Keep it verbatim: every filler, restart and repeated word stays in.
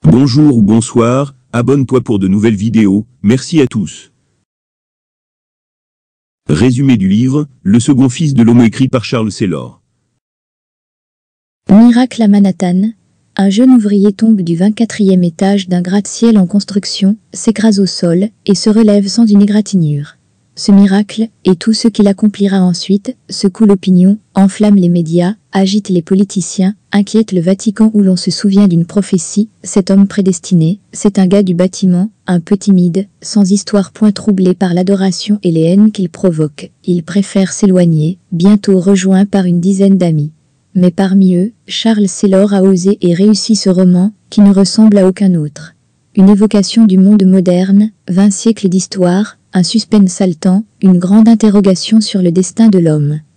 Bonjour ou bonsoir, abonne-toi pour de nouvelles vidéos, merci à tous. Résumé du livre, Le second fils de l'homme écrit par Charles Saylor. Miracle à Manhattan. Un jeune ouvrier tombe du vingt-quatrième étage d'un gratte-ciel en construction, s'écrase au sol et se relève sans une égratignure. Ce miracle, et tout ce qu'il accomplira ensuite, secoue l'opinion, enflamme les médias, agite les politiciens, inquiète le Vatican où l'on se souvient d'une prophétie. Cet homme prédestiné, c'est un gars du bâtiment, un peu timide, sans histoire, point troublé par l'adoration et les haines qu'il provoque. Il préfère s'éloigner, bientôt rejoint par une dizaine d'amis. Mais parmi eux, Charles Saylor a osé et réussi ce roman, qui ne ressemble à aucun autre. Une évocation du monde moderne, vingt siècles d'histoire, un suspense haletant, une grande interrogation sur le destin de l'homme.